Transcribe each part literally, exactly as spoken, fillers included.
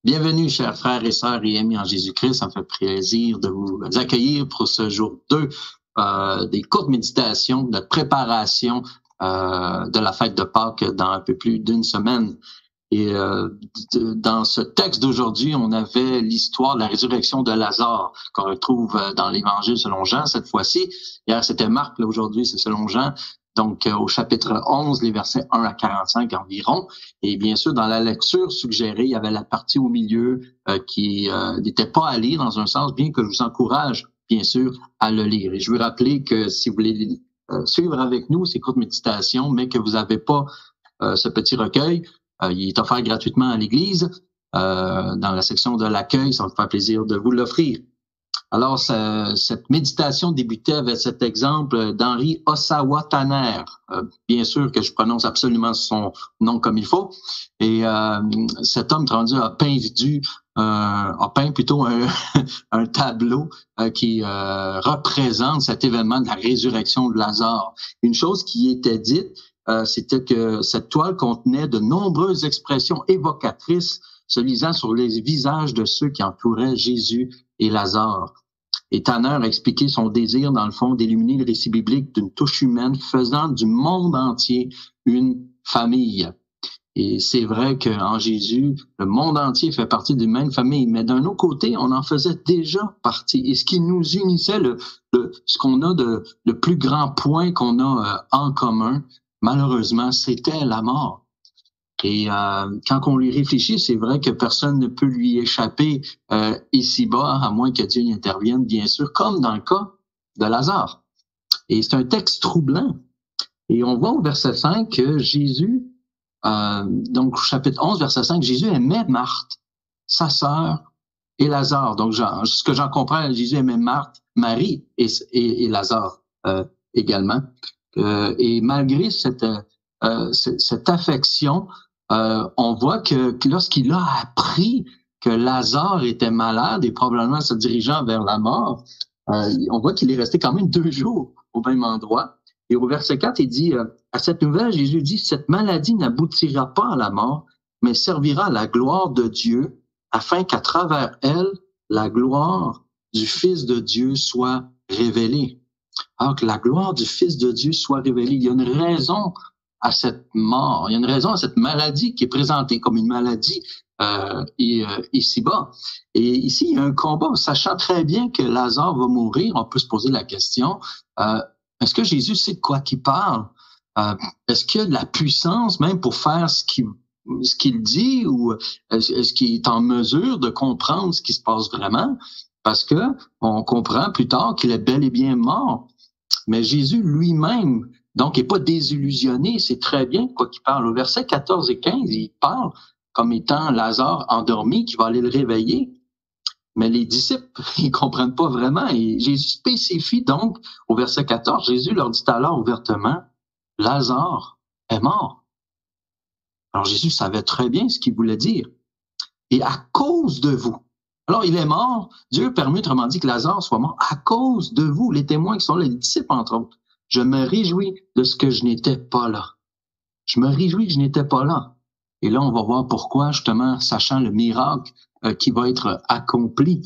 Bienvenue, chers frères et sœurs et amis en Jésus-Christ. Ça me fait plaisir de vous accueillir pour ce jour deux euh, des courtes méditations, de préparation euh, de la fête de Pâques dans un peu plus d'une semaine. Et euh, dans ce texte d'aujourd'hui, on avait l'histoire de la résurrection de Lazare qu'on retrouve dans l'Évangile selon Jean cette fois-ci. Hier, c'était Marc, là, aujourd'hui, c'est selon Jean. Donc, euh, au chapitre onze, les versets un à quarante-cinq environ. Et bien sûr, dans la lecture suggérée, il y avait la partie au milieu euh, qui euh, n'était pas à lire dans un sens, bien que je vous encourage, bien sûr, à le lire. Et je veux rappeler que si vous voulez euh, suivre avec nous ces courtes méditations, mais que vous n'avez pas euh, ce petit recueil, euh, il est offert gratuitement à l'Église. Euh, dans la section de l'accueil, ça me fait plaisir de vous l'offrir. Alors, ça, cette méditation débutait avec cet exemple d'Henri Ossawa Tanner. Euh, bien sûr que je prononce absolument son nom comme il faut. Et euh, cet homme rendu a peint du, euh, a peint plutôt un, un tableau euh, qui euh, représente cet événement de la résurrection de Lazare. Une chose qui était dite, euh, c'était que cette toile contenait de nombreuses expressions évocatrices se lisant sur les visages de ceux qui entouraient Jésus et Lazare. Et Tanner a expliqué son désir, dans le fond, d'illuminer le récit biblique d'une touche humaine, faisant du monde entier une famille. Et c'est vrai qu'en Jésus, le monde entier fait partie d'une même famille, mais d'un autre côté, on en faisait déjà partie. Et ce qui nous unissait, le, le, ce qu'on a de le plus grand point qu'on a euh, en commun, malheureusement, c'était la mort. Et euh, quand on lui réfléchit, c'est vrai que personne ne peut lui échapper euh, ici-bas, à moins que Dieu y intervienne, bien sûr, comme dans le cas de Lazare. Et c'est un texte troublant. Et on voit au verset cinq que Jésus, euh, donc chapitre onze, verset cinq, Jésus aimait Marthe, sa sœur, et Lazare. Donc, genre, ce que j'en comprends, Jésus aimait Marthe, Marie et, et, et Lazare euh, également. Euh, et malgré cette, euh, cette, cette affection, Euh, on voit que, que lorsqu'il a appris que Lazare était malade et probablement se dirigeant vers la mort, euh, on voit qu'il est resté quand même deux jours au même endroit. Et au verset quatre, il dit, euh, à cette nouvelle, Jésus dit, cette maladie n'aboutira pas à la mort, mais servira à la gloire de Dieu, afin qu'à travers elle, la gloire du Fils de Dieu soit révélée. Alors que la gloire du Fils de Dieu soit révélée. Il y a une raison à cette mort. Il y a une raison à cette maladie qui est présentée comme une maladie euh, et, euh, ici-bas. Et ici, il y a un combat. Sachant très bien que Lazare va mourir, on peut se poser la question, euh, est-ce que Jésus sait de quoi qu'il parle? Euh, est-ce qu'il y a de la puissance même pour faire ce qu'il, ce qu'il dit ou est-ce, est-ce qu'il est en mesure de comprendre ce qui se passe vraiment? Parce que on comprend plus tard qu'il est bel et bien mort. Mais Jésus lui-même, donc, il n'est pas désillusionné, c'est très bien quoi qu'il parle. Au verset quatorze et quinze, il parle comme étant Lazare endormi qui va aller le réveiller. Mais les disciples, ils comprennent pas vraiment. Et Jésus spécifie donc, au verset quatorze, Jésus leur dit alors ouvertement, Lazare est mort. Alors Jésus savait très bien ce qu'il voulait dire. Et à cause de vous, alors il est mort, Dieu permet, autrement dit, que Lazare soit mort à cause de vous, les témoins qui sont là, les disciples entre autres. Je me réjouis de ce que je n'étais pas là. Je me réjouis que je n'étais pas là. Et là, on va voir pourquoi, justement, sachant le miracle euh, qui va être accompli.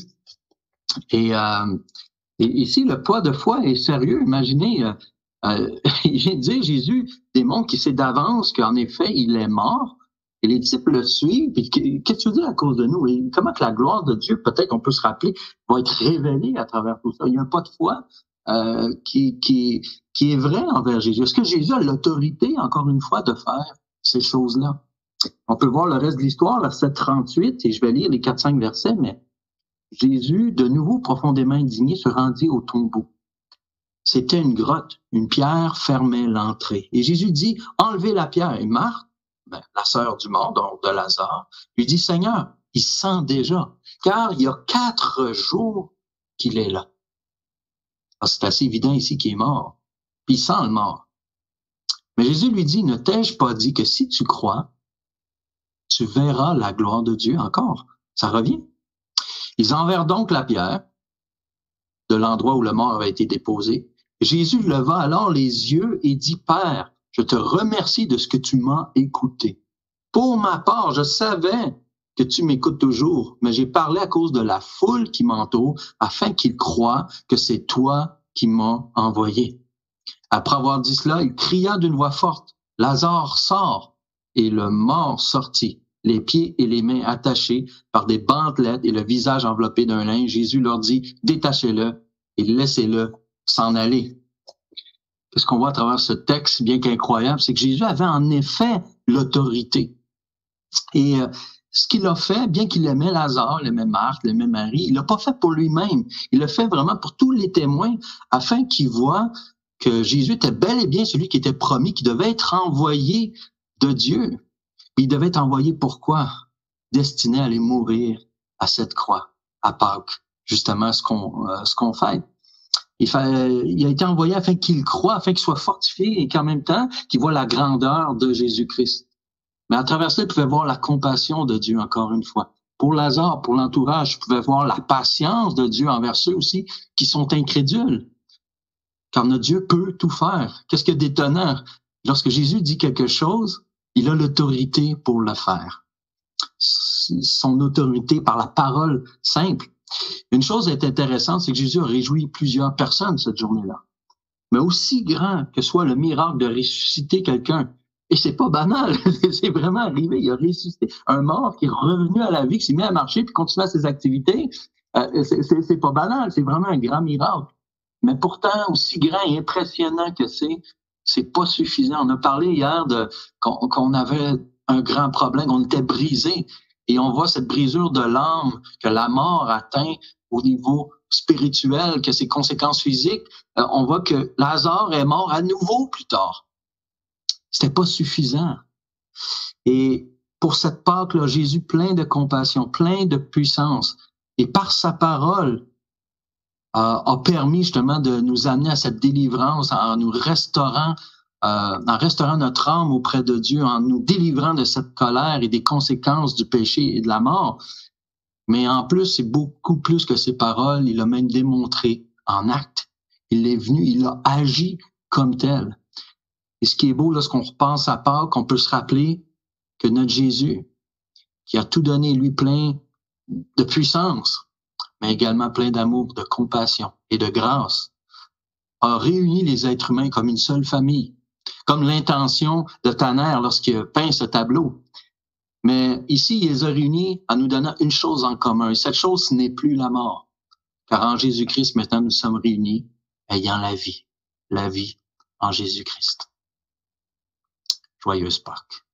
Et, euh, et ici, le poids de foi est sérieux. Imaginez, euh, euh, il vient de dire, Jésus démontre qu'il sait d'avance qu'en effet, il est mort. Et les disciples le suivent. Puis qu'est-ce que tu dis à cause de nous? Et comment que la gloire de Dieu, peut-être qu'on peut se rappeler, va être révélée à travers tout ça? Il y a un pas de foi euh, qui, qui, qui est vrai envers Jésus. Est-ce que Jésus a l'autorité, encore une fois, de faire ces choses-là? On peut voir le reste de l'histoire, verset trente-huit, et je vais lire les quatre cinq versets, mais Jésus, de nouveau profondément indigné, se rendit au tombeau. C'était une grotte, une pierre fermait l'entrée. Et Jésus dit, enlevez la pierre. Et Marthe, ben, la sœur du mort, donc de Lazare, lui dit, Seigneur, il sent déjà, car il y a quatre jours qu'il est là. Alors, c'est assez évident ici qu'il est mort, puis il sent le mort. Mais Jésus lui dit, ne t'ai-je pas dit que si tu crois, tu verras la gloire de Dieu encore? Ça revient. Ils enlevèrent donc la pierre de l'endroit où le mort avait été déposé. Jésus leva alors les yeux et dit, Père, je te remercie de ce que tu m'as écouté. Pour ma part, je savais que tu m'écoutes toujours, mais j'ai parlé à cause de la foule qui m'entoure, afin qu'ils croient que c'est toi qui m'as envoyé. » Après avoir dit cela, il cria d'une voix forte, « Lazare, sort !» Et le mort sortit, les pieds et les mains attachés par des bandelettes et le visage enveloppé d'un linge. Jésus leur dit, « Détachez-le et laissez-le s'en aller. » Qu'est-ce qu'on voit à travers ce texte, bien qu'incroyable, c'est que Jésus avait en effet l'autorité. Et euh, ce qu'il a fait, bien qu'il aimait Lazare, il aimait Marthe, il aimait Marie, il l'a pas fait pour lui-même. Il l'a fait vraiment pour tous les témoins, afin qu'ils voient que Jésus était bel et bien celui qui était promis, qui devait être envoyé de Dieu. Et il devait être envoyé pourquoi? Destiné à aller mourir à cette croix, à Pâques, justement ce qu'on euh, ce qu'on fait. Il, fait, il a été envoyé afin qu'il croie, afin qu'il soit fortifié et qu'en même temps, qu'il voit la grandeur de Jésus-Christ. Mais à travers ça, il pouvait voir la compassion de Dieu, encore une fois. Pour Lazare, pour l'entourage, il pouvait voir la patience de Dieu envers ceux aussi qui sont incrédules. Car notre Dieu peut tout faire. Qu'est-ce qu'il y a d'étonnant? Lorsque Jésus dit quelque chose, il a l'autorité pour le faire. Son autorité par la parole simple. Une chose est intéressante, c'est que Jésus a réjoui plusieurs personnes cette journée-là. Mais aussi grand que soit le miracle de ressusciter quelqu'un, et c'est pas banal, c'est vraiment arrivé, il a ressuscité un mort qui est revenu à la vie, qui s'est mis à marcher puis continue ses activités, euh, c'est, c'est, c'est pas banal, c'est vraiment un grand miracle. Mais pourtant, aussi grand et impressionnant que c'est, c'est pas suffisant. On a parlé hier de qu'on, qu'on avait un grand problème, qu'on était brisé. Et on voit cette brisure de l'âme que la mort atteint au niveau spirituel, que ses conséquences physiques. Euh, on voit que Lazare est mort à nouveau plus tard. C'était pas suffisant. Et pour cette Pâque-là, Jésus, plein de compassion, plein de puissance, et par sa parole, euh, a permis justement de nous amener à cette délivrance en nous restaurant Euh, en restaurant notre âme auprès de Dieu, en nous délivrant de cette colère et des conséquences du péché et de la mort. Mais en plus, c'est beaucoup plus que ses paroles. Il a même démontré en acte. Il est venu, il a agi comme tel. Et ce qui est beau, lorsqu'on repense à Pâques, on peut se rappeler que notre Jésus, qui a tout donné, lui, plein de puissance, mais également plein d'amour, de compassion et de grâce, a réuni les êtres humains comme une seule famille. Comme l'intention de Tanner lorsqu'il a peint ce tableau. Mais ici, il les a réunis en nous donnant une chose en commun. Cette chose, ce n'est plus la mort. Car en Jésus-Christ, maintenant, nous sommes réunis ayant la vie. La vie en Jésus-Christ. Joyeuse Pâques.